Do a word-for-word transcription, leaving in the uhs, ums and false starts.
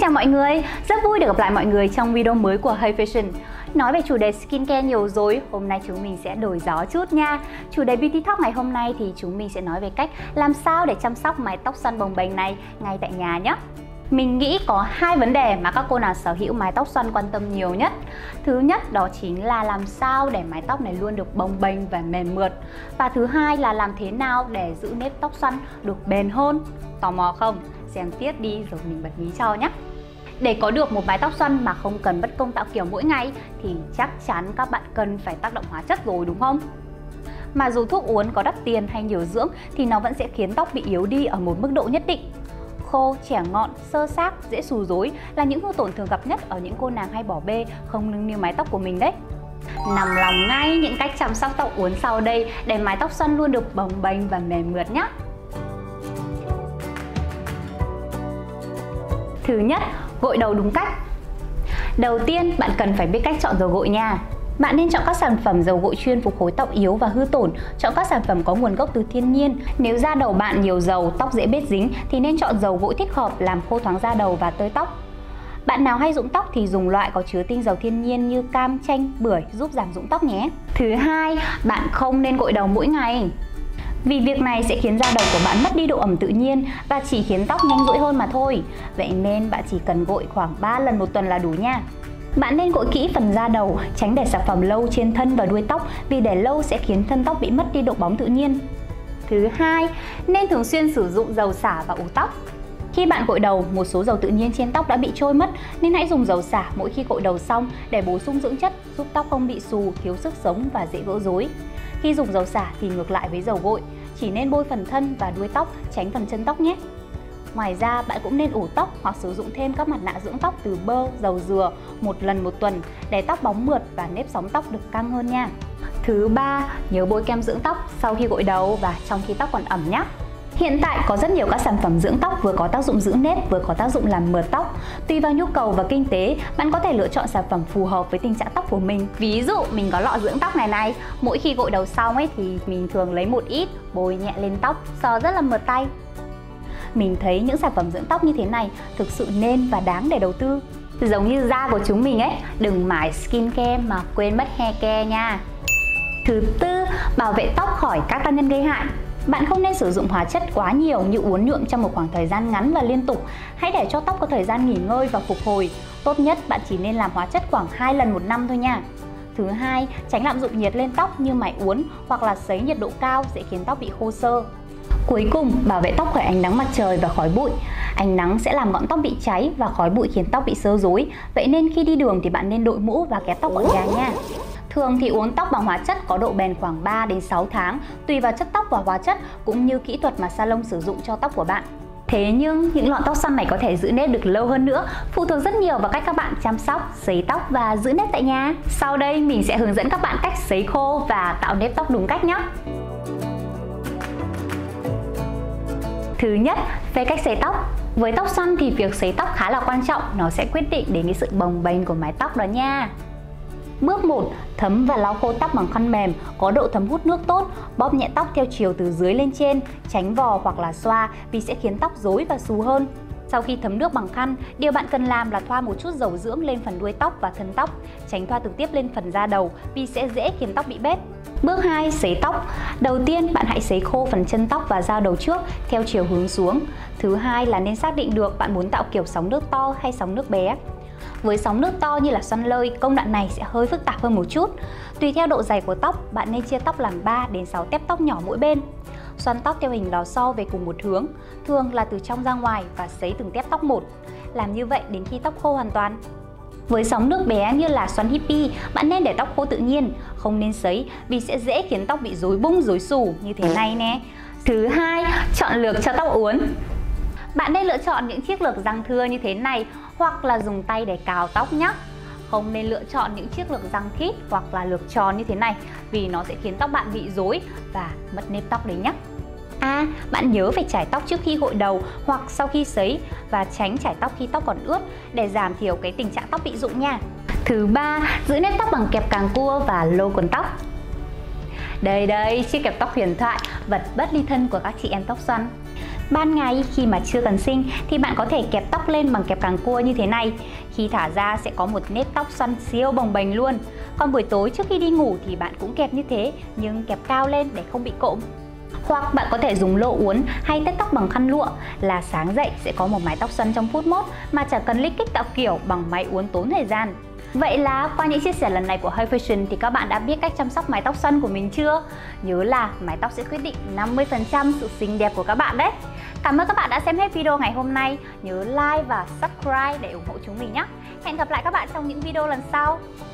chào mọi người, rất vui được gặp lại mọi người trong video mới của Hey Fashion. Nói về chủ đề skincare nhiều rồi, hôm nay chúng mình sẽ đổi gió chút nha. Chủ đề Beauty Talk ngày hôm nay thì chúng mình sẽ nói về cách làm sao để chăm sóc mái tóc xoăn bồng bềnh này ngay tại nhà nhé. Mình nghĩ có hai vấn đề mà các cô nàng sở hữu mái tóc xoăn quan tâm nhiều nhất. Thứ nhất đó chính là làm sao để mái tóc này luôn được bồng bềnh và mềm mượt. Và thứ hai là làm thế nào để giữ nếp tóc xoăn được bền hơn. Tò mò không? Xem tiếp đi rồi mình bật mí cho nhé. Để có được một mái tóc xoăn mà không cần mất công tạo kiểu mỗi ngày thì chắc chắn các bạn cần phải tác động hóa chất rồi đúng không? Mà dù thuốc uốn có đắt tiền hay nhiều dưỡng thì nó vẫn sẽ khiến tóc bị yếu đi ở một mức độ nhất định. Khô, chẻ ngọn, xơ xác, dễ xù rối là những hư tổn thường gặp nhất ở những cô nàng hay bỏ bê không nâng niu mái tóc của mình đấy. Nằm lòng ngay những cách chăm sóc tóc uốn sau đây để mái tóc xoăn luôn được bồng bềnh và mềm mượt nhé. Thứ nhất, gội đầu đúng cách. Đầu tiên, bạn cần phải biết cách chọn dầu gội nha. Bạn nên chọn các sản phẩm dầu gội chuyên phục hồi tóc yếu và hư tổn, chọn các sản phẩm có nguồn gốc từ thiên nhiên. Nếu da đầu bạn nhiều dầu, tóc dễ bết dính thì nên chọn dầu gội thích hợp làm khô thoáng da đầu và tơi tóc. Bạn nào hay rụng tóc thì dùng loại có chứa tinh dầu thiên nhiên như cam, chanh, bưởi giúp giảm rụng tóc nhé. Thứ hai, bạn không nên gội đầu mỗi ngày. Vì việc này sẽ khiến da đầu của bạn mất đi độ ẩm tự nhiên và chỉ khiến tóc nhanh rũi hơn mà thôi. Vậy nên bạn chỉ cần gội khoảng ba lần một tuần là đủ nha. Bạn nên gội kỹ phần da đầu, tránh để sản phẩm lâu trên thân và đuôi tóc vì để lâu sẽ khiến thân tóc bị mất đi độ bóng tự nhiên. Thứ hai, nên thường xuyên sử dụng dầu xả và ủ tóc. Khi bạn gội đầu, một số dầu tự nhiên trên tóc đã bị trôi mất nên hãy dùng dầu xả mỗi khi gội đầu xong để bổ sung dưỡng chất, giúp tóc không bị xù, thiếu sức sống và dễ vỡ rối. Khi dùng dầu xả thì ngược lại với dầu gội, chỉ nên bôi phần thân và đuôi tóc, tránh phần chân tóc nhé. Ngoài ra, bạn cũng nên ủ tóc hoặc sử dụng thêm các mặt nạ dưỡng tóc từ bơ, dầu dừa một lần một tuần để tóc bóng mượt và nếp sóng tóc được căng hơn nha. Thứ ba, nhớ bôi kem dưỡng tóc sau khi gội đầu và trong khi tóc còn ẩm nhé. Hiện tại có rất nhiều các sản phẩm dưỡng tóc vừa có tác dụng giữ nếp vừa có tác dụng làm mượt tóc. Tùy vào nhu cầu và kinh tế, bạn có thể lựa chọn sản phẩm phù hợp với tình trạng tóc của mình. Ví dụ mình có lọ dưỡng tóc này này, mỗi khi gội đầu xong ấy thì mình thường lấy một ít bôi nhẹ lên tóc, so rất là mượt tay. Mình thấy những sản phẩm dưỡng tóc như thế này thực sự nên và đáng để đầu tư. Giống như da của chúng mình ấy, đừng mải skincare mà quên mất hair care nha. Thứ tư, bảo vệ tóc khỏi các tác nhân gây hại. Bạn không nên sử dụng hóa chất quá nhiều như uốn nhuộm trong một khoảng thời gian ngắn và liên tục. Hãy để cho tóc có thời gian nghỉ ngơi và phục hồi. Tốt nhất bạn chỉ nên làm hóa chất khoảng hai lần một năm thôi nha. Thứ hai, tránh lạm dụng nhiệt lên tóc như máy uốn hoặc là sấy nhiệt độ cao sẽ khiến tóc bị khô xơ. Cuối cùng, bảo vệ tóc khỏi ánh nắng mặt trời và khói bụi. Ánh nắng sẽ làm ngọn tóc bị cháy và khói bụi khiến tóc bị xơ rối. Vậy nên khi đi đường thì bạn nên đội mũ và kéo tóc gọn gàng nha. Thường thì uốn tóc bằng hóa chất có độ bền khoảng ba đến sáu tháng, tùy vào chất tóc và hóa chất cũng như kỹ thuật mà salon sử dụng cho tóc của bạn. Thế nhưng những lọn tóc xoăn này có thể giữ nếp được lâu hơn nữa, phụ thuộc rất nhiều vào cách các bạn chăm sóc, sấy tóc và giữ nếp tại nhà. Sau đây mình sẽ hướng dẫn các bạn cách sấy khô và tạo nếp tóc đúng cách nhé. Thứ nhất, về cách sấy tóc. Với tóc xoăn thì việc sấy tóc khá là quan trọng, nó sẽ quyết định đến cái sự bồng bềnh của mái tóc đó nha. Bước một, thấm và lau khô tóc bằng khăn mềm, có độ thấm hút nước tốt, bóp nhẹ tóc theo chiều từ dưới lên trên, tránh vò hoặc là xoa vì sẽ khiến tóc rối và xù hơn. Sau khi thấm nước bằng khăn, điều bạn cần làm là thoa một chút dầu dưỡng lên phần đuôi tóc và thân tóc, tránh thoa trực tiếp lên phần da đầu vì sẽ dễ khiến tóc bị bết. Bước hai, sấy tóc. Đầu tiên, bạn hãy sấy khô phần chân tóc và da đầu trước theo chiều hướng xuống. Thứ hai là nên xác định được bạn muốn tạo kiểu sóng nước to hay sóng nước bé. Với sóng nước to như là xoăn lơi, công đoạn này sẽ hơi phức tạp hơn một chút. Tùy theo độ dày của tóc, bạn nên chia tóc làm ba đến sáu tép tóc nhỏ mỗi bên. Xoăn tóc theo hình lò xo về cùng một hướng, thường là từ trong ra ngoài và sấy từng tép tóc một. Làm như vậy đến khi tóc khô hoàn toàn. Với sóng nước bé như là xoăn hippie, bạn nên để tóc khô tự nhiên, không nên sấy vì sẽ dễ khiến tóc bị rối bung rối xù như thế này nè. Thứ hai, chọn lược cho tóc uốn. Bạn nên lựa chọn những chiếc lược răng thưa như thế này hoặc là dùng tay để cào tóc nhé. Không nên lựa chọn những chiếc lược răng thít hoặc là lược tròn như thế này vì nó sẽ khiến tóc bạn bị rối và mất nếp tóc đấy nhé. À, bạn nhớ phải chải tóc trước khi gội đầu hoặc sau khi sấy và tránh chải tóc khi tóc còn ướt để giảm thiểu cái tình trạng tóc bị rụng nha. Thứ ba, giữ nếp tóc bằng kẹp càng cua và lô quần tóc. Đây đây, chiếc kẹp tóc huyền thoại, vật bất ly thân của các chị em tóc xoăn. Ban ngày khi mà chưa cần sinh thì bạn có thể kẹp tóc lên bằng kẹp càng cua như thế này. Khi thả ra sẽ có một nếp tóc xoăn siêu bồng bềnh luôn. Còn buổi tối trước khi đi ngủ thì bạn cũng kẹp như thế, nhưng kẹp cao lên để không bị cộm. Hoặc bạn có thể dùng lỗ uốn hay tết tóc bằng khăn lụa, là sáng dậy sẽ có một mái tóc xoăn trong phút mốt mà chẳng cần lích kích tạo kiểu bằng máy uốn tốn thời gian. Vậy là qua những chia sẻ lần này của Hay Fashion thì các bạn đã biết cách chăm sóc mái tóc xoăn của mình chưa? Nhớ là mái tóc sẽ quyết định năm mươi phần trăm sự xinh đẹp của các bạn đấy. Cảm ơn các bạn đã xem hết video ngày hôm nay. Nhớ like và subscribe để ủng hộ chúng mình nhé. Hẹn gặp lại các bạn trong những video lần sau.